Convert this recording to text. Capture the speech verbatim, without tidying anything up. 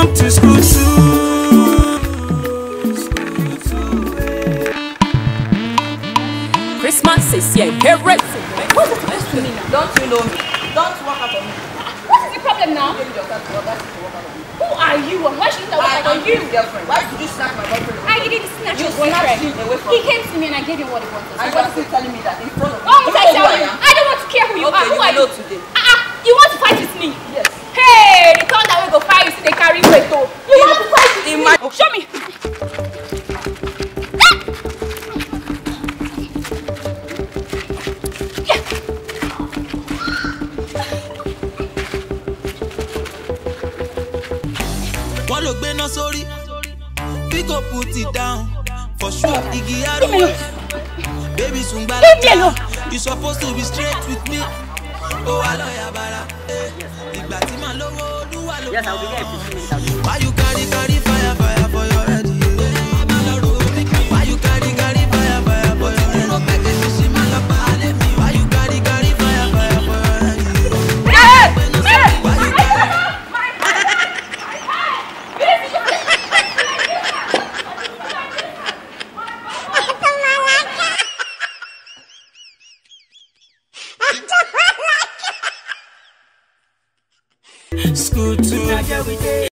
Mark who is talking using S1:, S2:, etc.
S1: Welcome to school two.
S2: Christmas is here. Get ready.
S3: What's the best to me now? Don't you know me? Don't walk out on me.
S2: What is the problem now? Who are you and why should I walk out on you?
S3: Girlfriend. Why did you snatch my boyfriend?
S2: I didn't snatch
S3: You
S2: your boyfriend.
S3: snatched him away from
S2: He
S3: me.
S2: came to me and I gave him what he wanted.
S3: And you are still telling me that in front of me.
S2: Why must I
S3: You know
S2: tell
S3: who
S2: you?
S3: I am?
S2: I don't want to care who you
S3: Okay,
S2: are. Who
S3: you
S2: are
S3: know
S2: you?
S3: today.
S2: Ah, uh, you want to fight with me?
S3: Yes.
S2: Hey, the thunder will go fire you. They carry weight. Oh, you want to fight with
S3: in
S2: me?
S3: my-
S2: Show me.
S1: One look be no sorry. Pick up, put it down. For sure, Iggy Aro. Baby Sungbala. You supposed to be straight with me. Oh, hello, Yabara.
S4: Yes, I'll be there in fifteen minutes.
S1: Why you carry, carry fire, fire for your head? Why you carry, carry fire, fire for your head? Why you carry, carry fire, fire for your head? Why you carry? School two.